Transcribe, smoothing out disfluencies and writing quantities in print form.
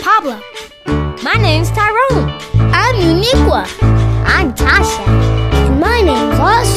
Pablo. My name's Tyrone. I'm Uniqua. I'm Tasha. And my name's Oscar.